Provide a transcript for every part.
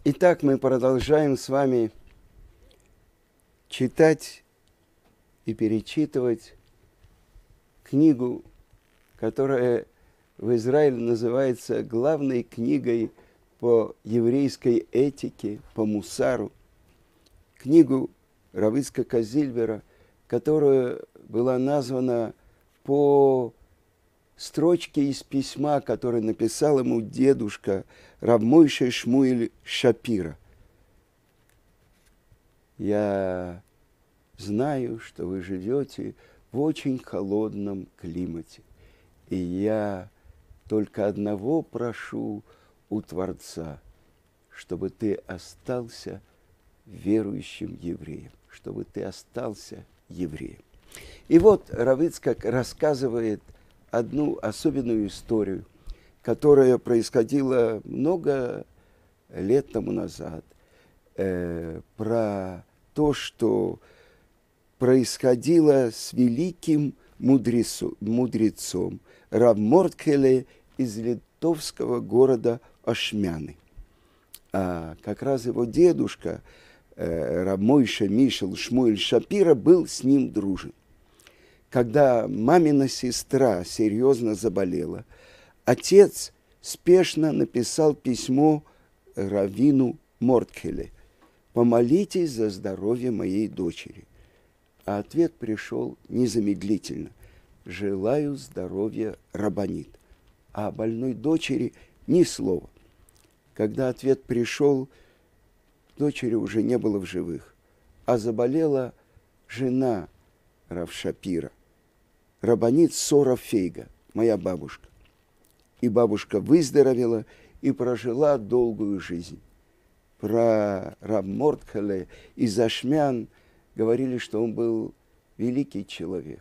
Итак, мы продолжаем с вами читать и перечитывать книгу, которая в Израиле называется главной книгой по еврейской этике, по мусару. Книгу Рава Ицхака Зильбера, которая была названа по строчке из письма, которое написал ему дедушка Рав Мойше Шмуэль Шапира. Я знаю, что вы живете в очень холодном климате, и я только одного прошу у Творца, чтобы ты остался верующим евреем, чтобы ты остался евреем. И вот Рав Ицхак рассказывает одну особенную историю, которая происходила много лет тому назад, про то, что происходило с великим мудрецом Рав Мордкеле из литовского города Ошмяны. А как раз его дедушка Рав Мойше Мишель Шмуэль Шапира был с ним дружен. Когда мамина сестра серьезно заболела, отец спешно написал письмо раввину Мордкеле: «Помолитесь за здоровье моей дочери». А ответ пришел незамедлительно: «Желаю здоровья, раббанит». А о больной дочери ни слова. Когда ответ пришел, дочери уже не было в живых, а заболела жена Рав Шапира, раббанит Сора Фейга, моя бабушка. И бабушка выздоровела и прожила долгую жизнь. Про Рав Мордкеле из Ошмян говорили, что он был великий человек.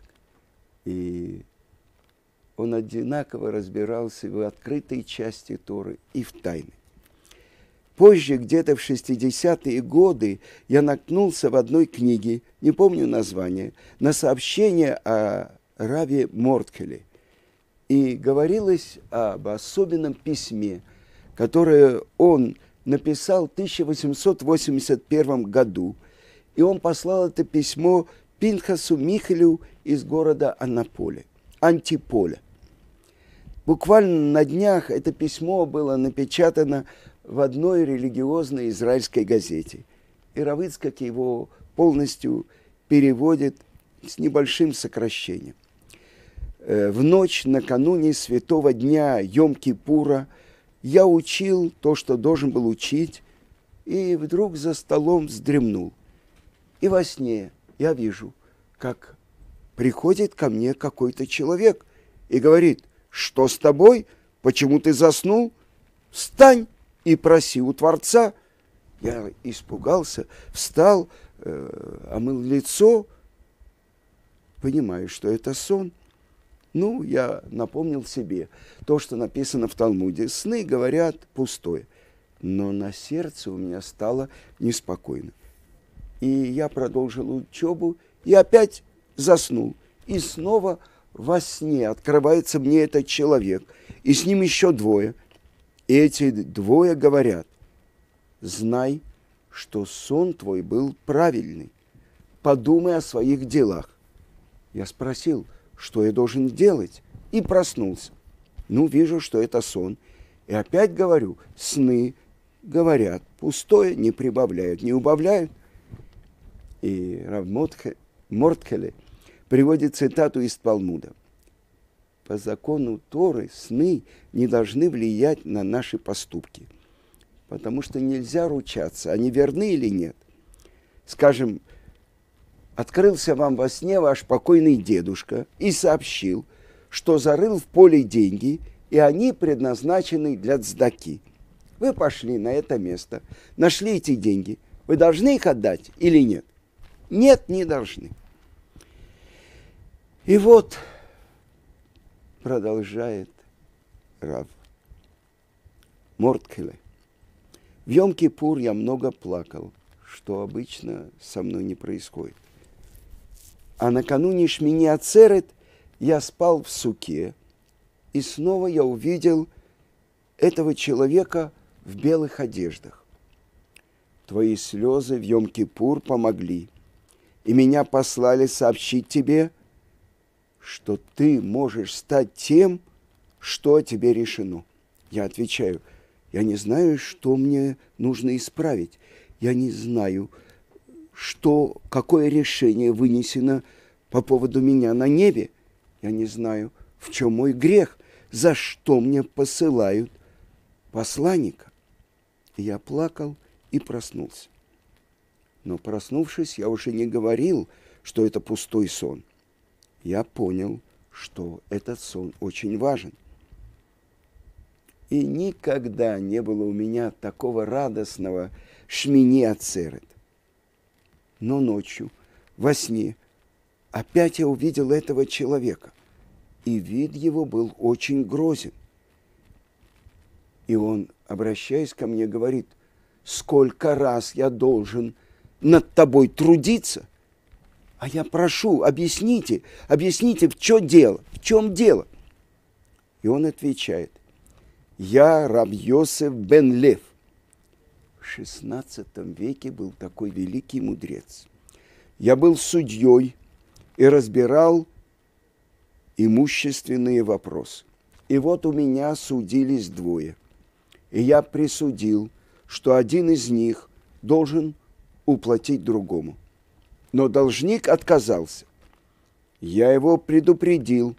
И он одинаково разбирался в открытой части Торы и в тайной. Позже, где-то в 60-е годы, я наткнулся в одной книге, не помню название, на сообщение о Раве Мордкеле. И говорилось об особенном письме, которое он написал в 1881 году. И он послал это письмо Пинхасу Михелю из города Антиполя. Буквально на днях это письмо было напечатано в одной религиозной израильской газете. И Рав Ицхак его полностью переводит с небольшим сокращением. В ночь накануне святого дня Йом-Кипура я учил то, что должен был учить, и вдруг за столом вздремнул. И во сне я вижу, как приходит ко мне какой-то человек и говорит: «Что с тобой? Почему ты заснул? Встань и проси у Творца». Я испугался, встал, омыл лицо, понимаю, что это сон. Я напомнил себе то, что написано в Талмуде: сны говорят пустое. Но на сердце у меня стало неспокойно. И я продолжил учебу и опять заснул. И снова во сне открывается мне этот человек, и с ним еще двое. И эти двое говорят: знай, что сон твой был правильный. Подумай о своих делах. Я спросил, что я должен делать, и проснулся. Вижу, что это сон. И опять говорю: сны говорят пустое, не прибавляют, не убавляют. И Рав Мордкеле приводит цитату из Талмуда: по закону Торы сны не должны влиять на наши поступки, потому что нельзя ручаться, они верны или нет. Скажем, открылся вам во сне ваш покойный дедушка и сообщил, что зарыл в поле деньги, и они предназначены для цдаки. Вы пошли на это место, нашли эти деньги. Вы должны их отдать или нет? Нет, не должны. И вот продолжает Рав Мордкеле: в Йом-Кипур я много плакал, что обычно со мной не происходит. А накануне Шмини Ацерет я спал в суке, и снова я увидел этого человека в белых одеждах. твои слезы в Йом-Кипур помогли, и меня послали сообщить тебе, что ты можешь стать тем, что о тебе решено. Я отвечаю, я не знаю, что мне нужно исправить. Я не знаю, какое решение вынесено по поводу меня на небе. Я не знаю, в чем мой грех, за что мне посылают посланника. И я плакал и проснулся. Но проснувшись, я уже не говорил, что это пустой сон. Я понял, что этот сон очень важен. И никогда не было у меня такого радостного Шмини Ацерет. Но ночью, во сне, опять я увидел этого человека. И вид его был очень грозен. И он, обращаясь ко мне, говорит, сколько раз я должен над тобой трудиться? А я прошу, объясните, в чем дело? И он отвечает, я Рав Йосеф бен Лев. В XVI веке был такой великий мудрец. Я был судьей и разбирал имущественные вопросы. И вот у меня судились двое. И я присудил, что один из них должен уплатить другому. Но должник отказался. Я его предупредил,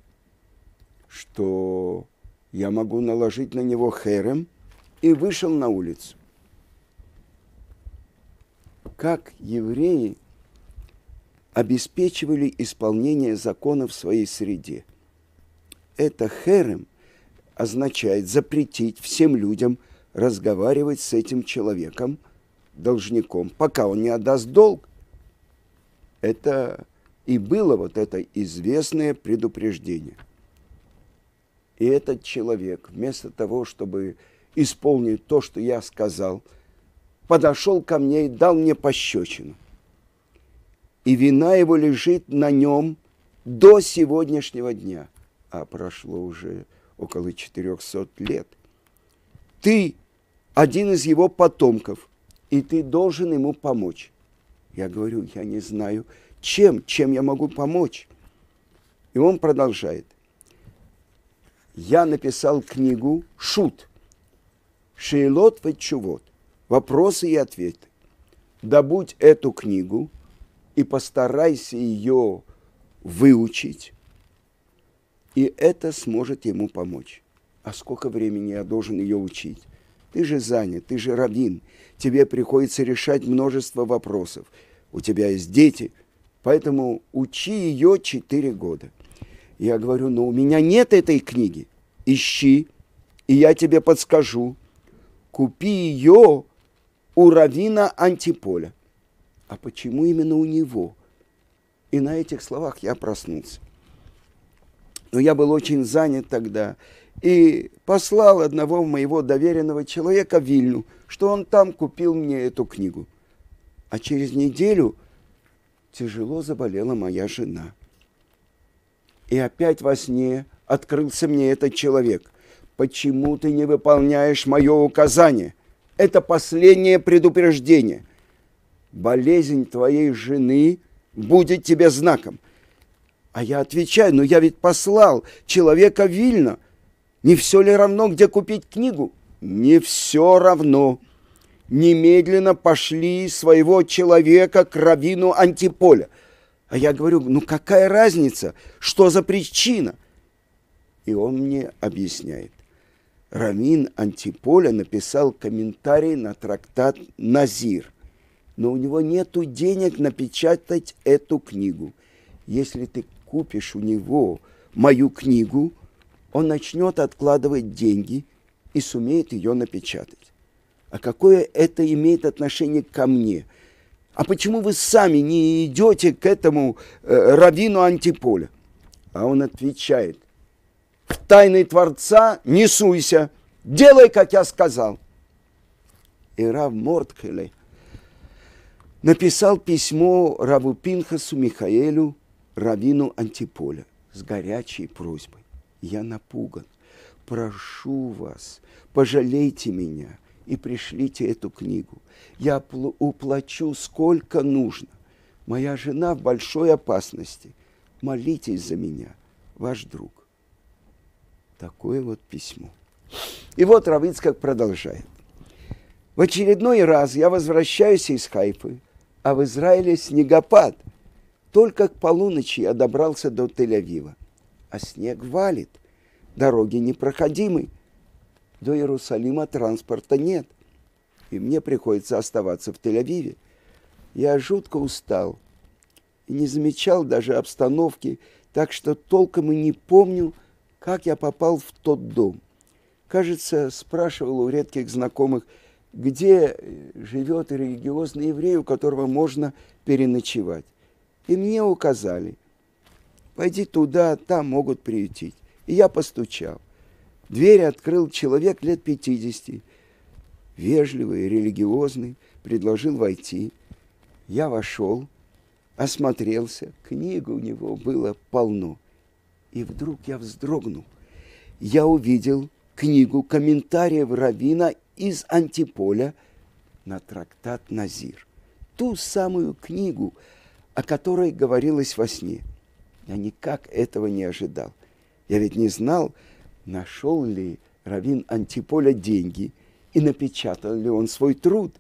что я могу наложить на него херем, и вышел на улицу. Как евреи обеспечивали исполнение закона в своей среде? Это херем означает запретить всем людям разговаривать с этим человеком, должником, пока он не отдаст долг. Это и было вот это известное предупреждение. И этот человек, вместо того, чтобы исполнить то, что я сказал, подошел ко мне и дал мне пощечину. И вина его лежит на нем до сегодняшнего дня. А прошло уже около 400 лет. Ты один из его потомков, и ты должен ему помочь. Я говорю, я не знаю, чем я могу помочь. И он продолжает. Я написал книгу «Шут», «Шейлот ве тшувот», «Вопросы и ответы». Добудь эту книгу и постарайся ее выучить, и это сможет ему помочь. А сколько времени я должен ее учить? Ты же занят, ты же раввин, тебе приходится решать множество вопросов. У тебя есть дети, поэтому учи ее 4 года. Я говорю, но у меня нет этой книги. Ищи, и я тебе подскажу. Купи ее у раввина Антиполя. А почему именно у него? И на этих словах я проснулся. Но я был очень занят тогда и послал одного моего доверенного человека в Вильну, что он там купил мне эту книгу. А через неделю тяжело заболела моя жена. И опять во сне открылся мне этот человек. Почему ты не выполняешь мое указание? Это последнее предупреждение. Болезнь твоей жены будет тебе знаком. А я отвечаю, но я ведь послал человека в Вильно. Не все ли равно, где купить книгу? Не все равно. Немедленно пошли своего человека к раввину Антиполя. А я говорю, ну какая разница? Что за причина? И он мне объясняет. Раввин Антиполя написал комментарий на трактат Назир. Но у него нету денег напечатать эту книгу. Если ты купишь у него мою книгу, он начнет откладывать деньги и сумеет ее напечатать. А какое это имеет отношение ко мне? А почему вы сами не идете к этому раввину Антиполя? А он отвечает, в тайны Творца не суйся, делай, как я сказал. И Рав Мордхеле написал письмо Раву Пинхасу Михаэлю, раввину Антиполя, с горячей просьбой. Я напуган. Прошу вас, пожалейте меня. и пришлите эту книгу. Я уплачу сколько нужно. Моя жена в большой опасности. Молитесь за меня, ваш друг. Такое вот письмо. И вот Рав Ицхак продолжает. В очередной раз я возвращаюсь из Хайфы, а в Израиле снегопад. Только к полуночи я добрался до Тель-Авива. А снег валит, дороги непроходимы. До Иерусалима транспорта нет, и мне приходится оставаться в Тель-Авиве. Я жутко устал и не замечал даже обстановки, так что толком и не помню, как я попал в тот дом. Кажется, спрашивал у редких знакомых, где живет религиозный еврей, у которого можно переночевать. И мне указали, пойди туда, там могут приютить. И я постучал. Дверь открыл человек лет 50, вежливый, религиозный, предложил войти. Я вошел, осмотрелся, книг у него было полно. И вдруг я вздрогнул. Я увидел книгу комментариев раввина из Антиполя на трактат Назир. Ту самую книгу, о которой говорилось во сне. Я никак этого не ожидал. Я ведь не знал, нашел ли раввин Антиполя деньги и напечатал ли он свой труд.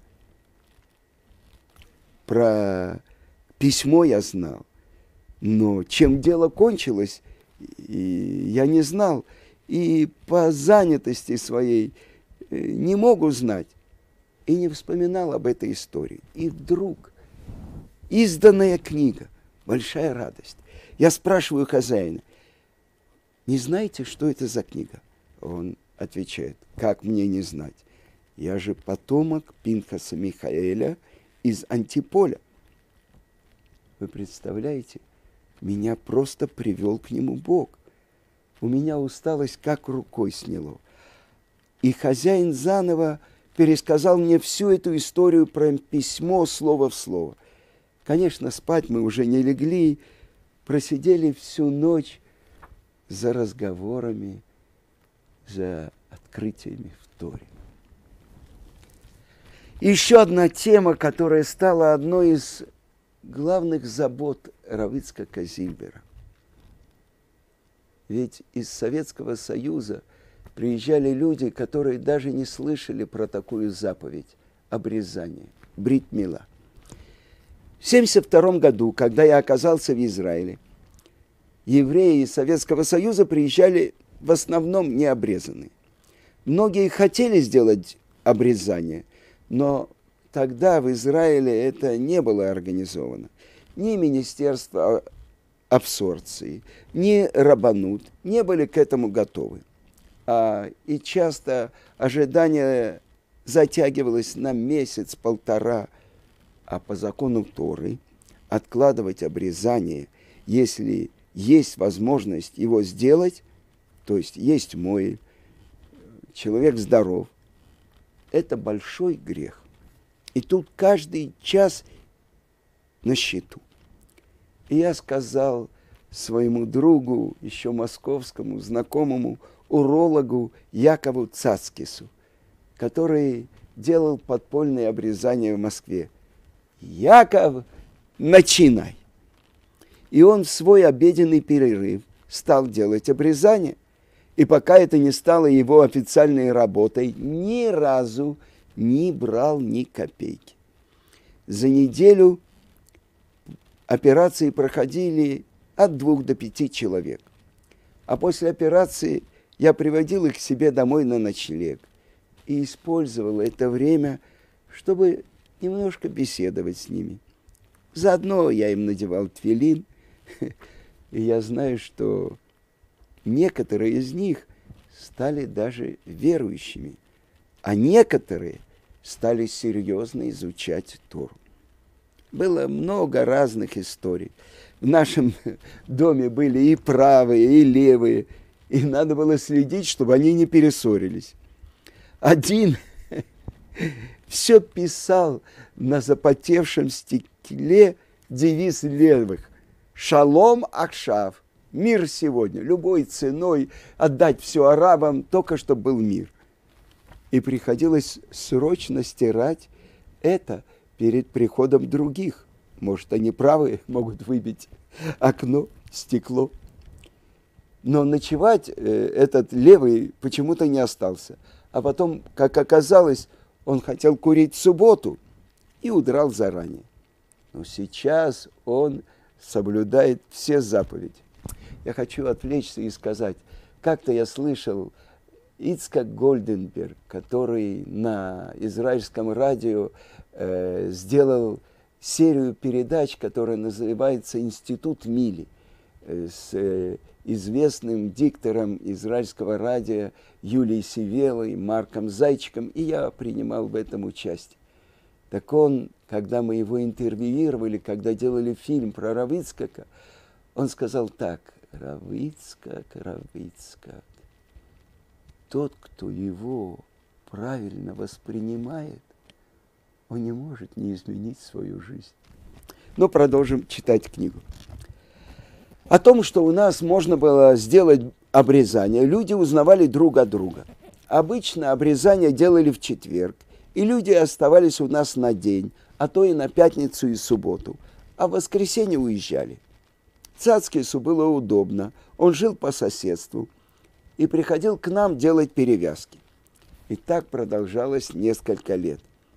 Про письмо я знал, но чем дело кончилось, я не знал. И по занятости своей не мог узнать. И не вспоминал об этой истории. И вдруг изданная книга, большая радость. Я спрашиваю хозяина, не знаете, что это за книга? Он отвечает, как мне не знать? Я же потомок Пинхаса Михаэля из Антиполя. Вы представляете, меня просто привел к нему Бог. У меня усталость как рукой сняло. И хозяин заново пересказал мне всю эту историю про письмо слово в слово. Конечно, спать мы уже не легли, просидели всю ночь за разговорами, за открытиями в Торе. Еще одна тема, которая стала одной из главных забот Рав Ицхака Зильбера. Ведь из Советского Союза приезжали люди, которые даже не слышали про такую заповедь – обрезание, брит мила. В 1972 году, когда я оказался в Израиле, евреи из Советского Союза приезжали в основном необрезанные. Многие хотели сделать обрезание, но тогда в Израиле это не было организовано. Ни Министерство абсорбции, ни рабанут не были к этому готовы. И часто ожидание затягивалось на месяц-полтора, а по закону Торы откладывать обрезание, если есть возможность его сделать, то есть есть мойль, человек здоров, это большой грех. И тут каждый час на счету. И я сказал своему другу, еще московскому, знакомому урологу Якову Цацкису, который делал подпольные обрезания в Москве. Яков, начинай! И он в свой обеденный перерыв стал делать обрезание. И пока это не стало его официальной работой, ни разу не брал ни копейки. За неделю операции проходили от 2 до 5 человек. А после операции я приводил их к себе домой на ночлег и использовал это время, чтобы немножко беседовать с ними. Заодно я им надевал тфилин, и я знаю, что некоторые из них стали даже верующими, а некоторые стали серьезно изучать Тору. Было много разных историй. В нашем доме были и правые, и левые, и надо было следить, чтобы они не перессорились. Один все писал на запотевшем стекле девиз левых: «Шалом Ахшав», мир сегодня, любой ценой отдать все арабам, только чтобы был мир. и приходилось срочно стирать это перед приходом других. Может, они правы, могут выбить окно, стекло. Но ночевать этот левый почему-то не остался. А потом, как оказалось, он хотел курить в субботу и удрал заранее. Но сейчас он соблюдает все заповеди. Я хочу отвлечься и сказать, как-то я слышал Ицхак Гольденберг, который на израильском радио сделал серию передач, которая называется «Институт Мили», с известным диктором израильского радио Юлией Севелой, Марком Зайчиком, и я принимал в этом участие. Так он, когда мы его интервьюировали, когда делали фильм про Рав Ицхака, он сказал так: Рав Ицхак, тот, кто его правильно воспринимает, он не может не изменить свою жизнь. Но продолжим читать книгу. О том, что у нас можно было сделать обрезание, люди узнавали друг от друга. Обычно обрезание делали в четверг, и люди оставались у нас на день, а то и на пятницу и субботу, а в воскресенье уезжали. Цацкису было удобно, он жил по соседству и приходил к нам делать перевязки. И так продолжалось несколько лет.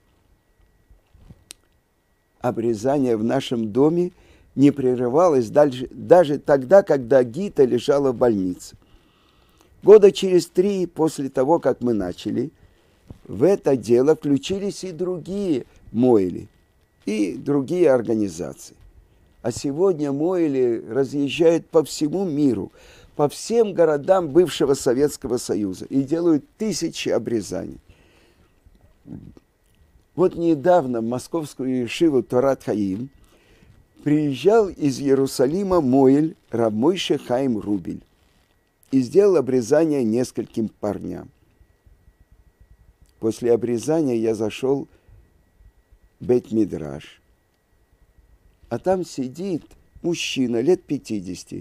Обрезание в нашем доме не прерывалось даже тогда, когда Гита лежала в больнице. Года через 3 после того, как мы начали, в это дело включились и другие Моэли, и другие организации. А сегодня Моэли разъезжают по всему миру, по всем городам бывшего Советского Союза и делают тысячи обрезаний. Вот недавно в московскую ешиву Торат Хаим приезжал из Иерусалима Моэль Рав Мойше Хаим Рубель и сделал обрезание нескольким парням. После обрезания я зашел в Бейт-Мидраш, а там сидит мужчина лет 50,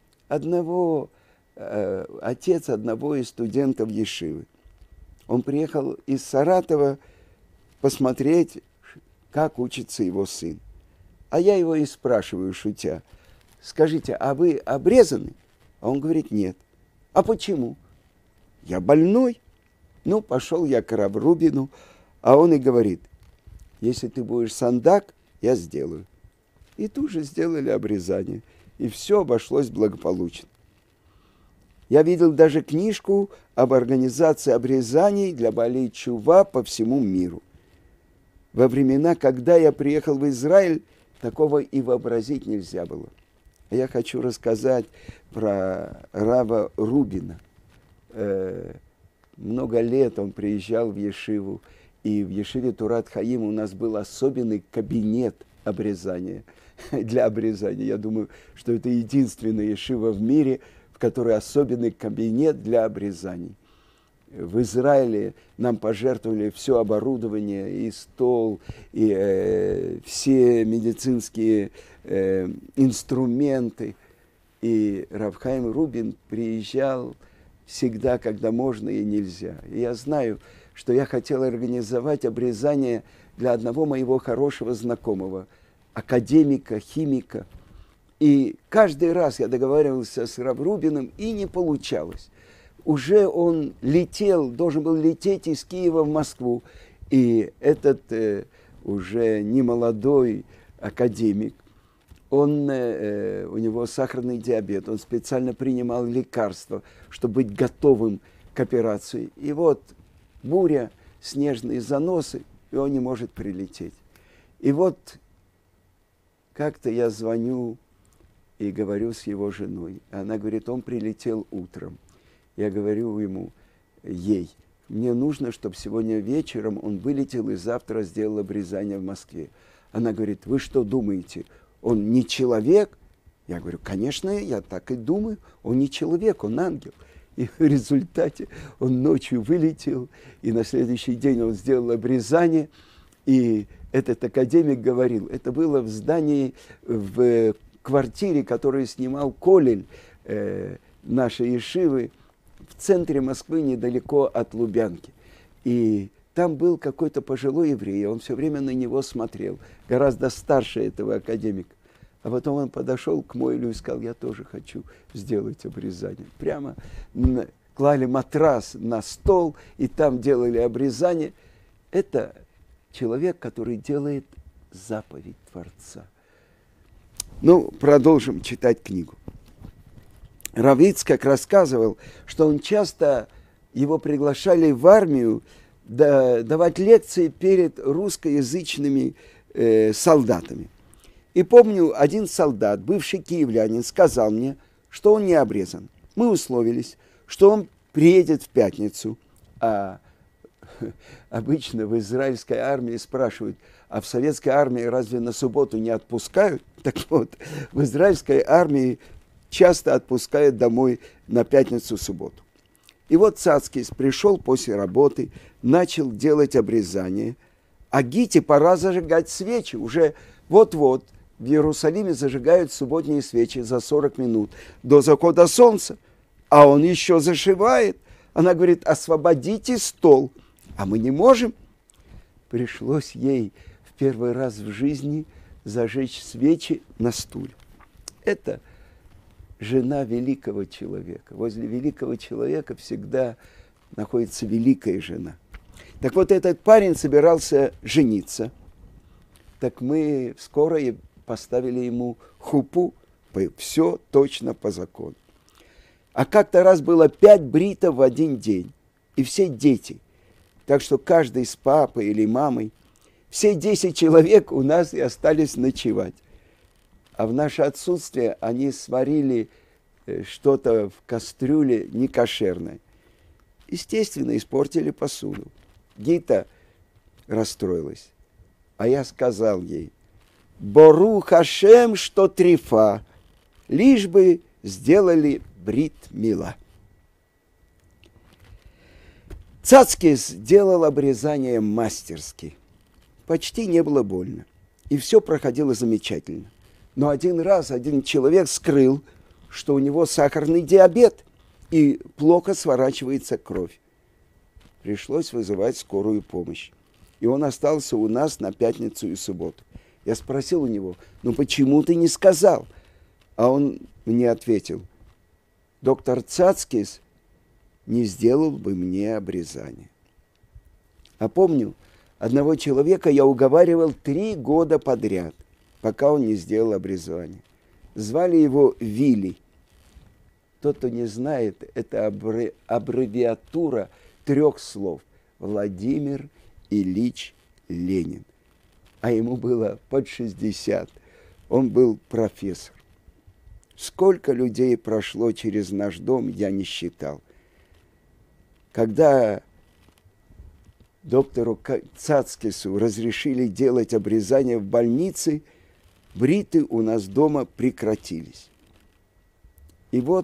отец одного из студентов ешивы. Он приехал из Саратова посмотреть, как учится его сын. А я его и спрашиваю, шутя: скажите, а вы обрезаны? А он говорит: нет. А почему? Я больной. Ну, пошел я к Рав Рубину, а он и говорит: если ты будешь сандак, я сделаю. И тут же сделали обрезание, и все обошлось благополучно. Я видел даже книжку об организации обрезаний для Баалей Тшува по всему миру. Во времена, когда я приехал в Израиль, такого и вообразить нельзя было. Я хочу рассказать про Рава Рубина. Много лет он приезжал в ешиву, и в ешиве Торат Хаим у нас был особенный кабинет обрезания, для обрезания. Я думаю, что это единственная ешива в мире, в которой особенный кабинет для обрезаний. В Израиле нам пожертвовали все оборудование, и стол, и все медицинские инструменты. И Рав Хаим Рубин приезжал всегда, когда можно и нельзя. И я знаю, что я хотел организовать обрезание для одного моего хорошего знакомого, академика, химика. И каждый раз я договаривался с Рав Рубиным, и не получалось. Уже он должен был лететь из Киева в Москву. И этот уже немолодой академик, у него сахарный диабет, он специально принимал лекарства, чтобы быть готовым к операции. И вот буря, снежные заносы, и он не может прилететь. И вот как-то я звоню и говорю с его женой. Она говорит: он прилетел утром. Я говорю ей: мне нужно, чтобы сегодня вечером он вылетел и завтра сделал обрезание в Москве. Она говорит: вы что думаете, он не человек? Я говорю: конечно, я так и думаю. Он не человек, он ангел. И в результате он ночью вылетел, и на следующий день он сделал обрезание. И этот академик говорил, это было в здании, в квартире, которую снимал Колель нашей ешивы, в центре Москвы, недалеко от Лубянки. И там был какой-то пожилой еврей, он все время на него смотрел, гораздо старше этого академика. А потом он подошел к Мойлю и сказал: я тоже хочу сделать обрезание. Прямо клали матрас на стол, и там делали обрезание. Это человек, который делает заповедь Творца. Ну, продолжим читать книгу. Рав Ицхак рассказывал, что он часто, его приглашали в армию давать лекции перед русскоязычными солдатами. И помню, один солдат, бывший киевлянин, сказал мне, что он не обрезан. Мы условились, что он приедет в пятницу. А обычно в израильской армии спрашивают: а в советской армии разве на субботу не отпускают? Так вот, в израильской армии часто отпускают домой на пятницу-субботу. И вот Цацкис пришел после работы, начал делать обрезание, а Гите пора зажигать свечи. Уже вот-вот в Иерусалиме зажигают субботние свечи за 40 минут до захода солнца, а он еще зашивает. Она говорит: освободите стол, а мы не можем. Пришлось ей в первый раз в жизни зажечь свечи на стуле. Это жена великого человека. Возле великого человека всегда находится великая жена. Так вот, этот парень собирался жениться. Так мы скоро поставили ему хупу, все точно по закону. А как-то раз было 5 бритов в один день, и все дети. Так что каждый с папой или мамой, все 10 человек у нас и остались ночевать. А в наше отсутствие они сварили что-то в кастрюле некошерное. Естественно, испортили посуду. Гита расстроилась. А я сказал ей: Борух Ашем, что трифа, лишь бы сделали брит мила. Цацкис делал обрезание мастерски. Почти не было больно. И все проходило замечательно. Но один раз один человек скрыл, что у него сахарный диабет и плохо сворачивается кровь. Пришлось вызывать скорую помощь. И он остался у нас на пятницу и субботу. Я спросил у него: ну почему ты не сказал? А он мне ответил: доктор Цацкис не сделал бы мне обрезание. А помню, одного человека я уговаривал 3 года подряд, пока он не сделал обрезание. Звали его Вилли. Тот, кто не знает, это аббревиатура 3 слов: Владимир Ильич Ленин. А ему было под 60. Он был профессор. Сколько людей прошло через наш дом, я не считал. Когда доктору Цацкису разрешили делать обрезание в больнице, бриты у нас дома прекратились. И вот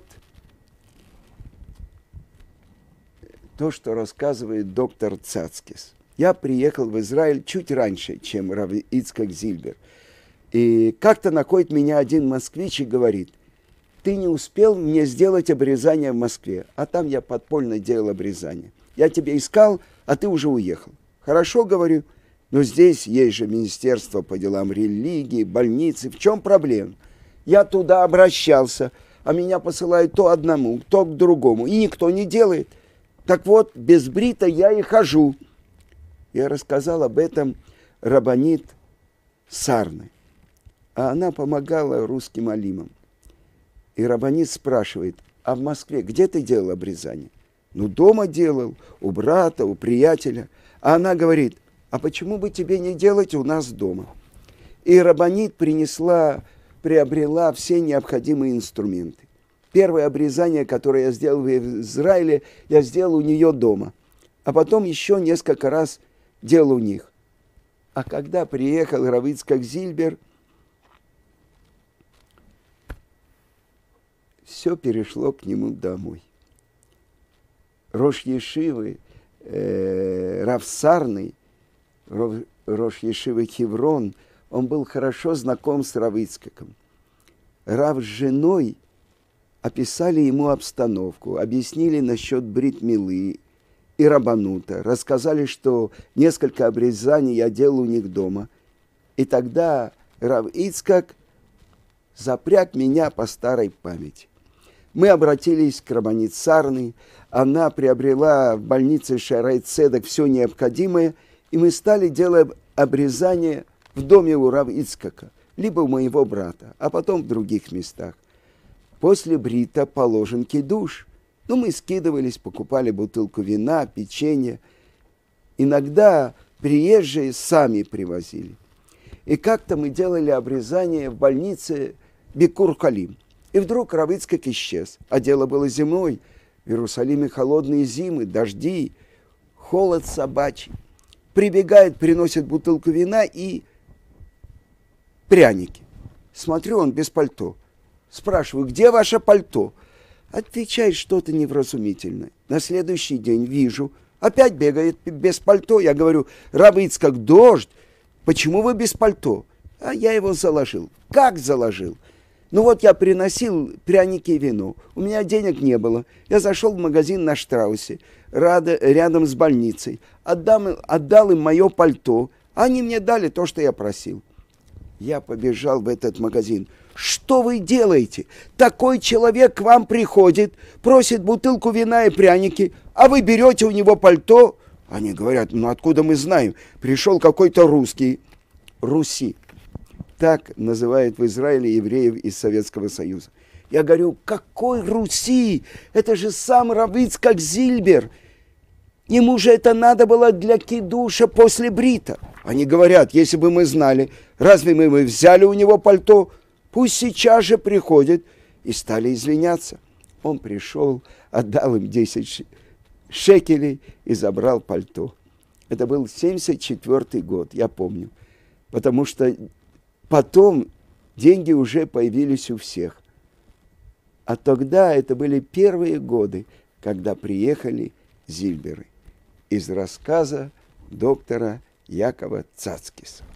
то, что рассказывает доктор Цацкис. Я приехал в Израиль чуть раньше, чем Рав Ицхак Зильбер. И как-то находит меня один москвич и говорит: ты не успел мне сделать обрезание в Москве, а там я подпольно делал обрезание. Я тебя искал, а ты уже уехал. Хорошо, говорю, но здесь есть же Министерство по делам религии, больницы. В чем проблема? Я туда обращался, а меня посылают то одному, то к другому, и никто не делает. Так вот, без брита я и хожу. Я рассказал об этом рабанит Сарны, а она помогала русским алимам. И рабанит спрашивает: а в Москве где ты делал обрезание? Ну, дома делал, у брата, у приятеля. А она говорит: а почему бы тебе не делать у нас дома? И рабанит приобрела все необходимые инструменты. Первое обрезание, которое я сделал в Израиле, я сделал у нее дома. А потом еще несколько раз делал у них. А когда приехал Рав Ицхак Зильбер, все перешло к нему домой. Рош Ешивы, Рав Сарный, Рош Ешивы Хеврон, он был хорошо знаком с Рав Ицхаком. Рав с женой описали ему обстановку, объяснили насчет брит милы и рабанута. Рассказали, что несколько обрезаний я делал у них дома. И тогда рав Ицхак запряг меня по старой памяти. Мы обратились к рабанит Сарны, она приобрела в больнице Шаарей Цедек все необходимое, и мы стали делать обрезание в доме у рава Ицхака, либо у моего брата, а потом в других местах. После брита положен кидуш. Ну, мы скидывались, покупали бутылку вина, печенье. Иногда приезжие сами привозили. И как-то мы делали обрезание в больнице Бикур-Халим. И вдруг рав Ицхак исчез. А дело было зимой. В Иерусалиме холодные зимы, дожди, холод собачий. Прибегает, приносит бутылку вина и пряники. Смотрю, он без пальто. Спрашиваю, где ваше пальто? Отвечает что-то невразумительное. На следующий день вижу, опять бегает без пальто. Я говорю, рав Ицхак, дождь, почему вы без пальто? А я его заложил. Как заложил? Ну вот я приносил пряники и вино. У меня денег не было. Я зашел в магазин на Штраусе, рядом с больницей. Отдал им мое пальто. Они мне дали то, что я просил. Я побежал в этот магазин. Что вы делаете? Такой человек к вам приходит, просит бутылку вина и пряники, а вы берете у него пальто. Они говорят, ну откуда мы знаем? Пришел какой-то русский. Руси. Так называют в Израиле евреев из Советского Союза. Я говорю, какой Руси? Это же сам рав Ицхак Зильбер. Ему же это надо было для кидуша после брита. Они говорят, если бы мы знали, разве мы взяли у него пальто? Пусть сейчас же приходит. И стали извиняться. Он пришел, отдал им 10 шекелей и забрал пальто. Это был 1974 год, я помню. Потому что потом деньги уже появились у всех. А тогда это были первые годы, когда приехали Зильберы. Из рассказа доктора Якова Цацкиса.